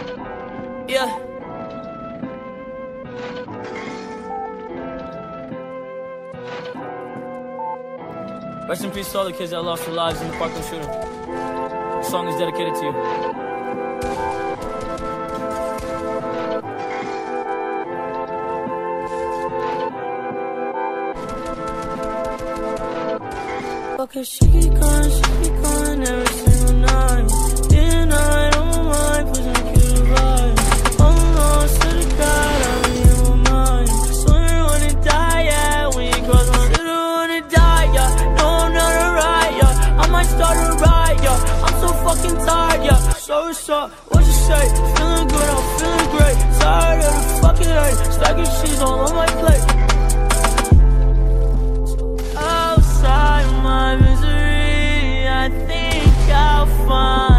Yeah. Rest in peace to all the kids that lost their lives in the Parkland shooting. The song is dedicated to you. Okay, she keep calling every single night. Day night on my mind, pushing a cute vibe. Oh no, to the God, I'm in my mind. So you wanna die, yeah, when you cross my road, you wanna die, yeah. No, I'm not a riot, yeah. I might start a riot, yeah. I'm so fucking tired, yeah. So what's up, what you say? Feeling good, I'm feeling great. Tired of the fucking hate, stacking cheese all on my plate. Outside my misery, I think I'll find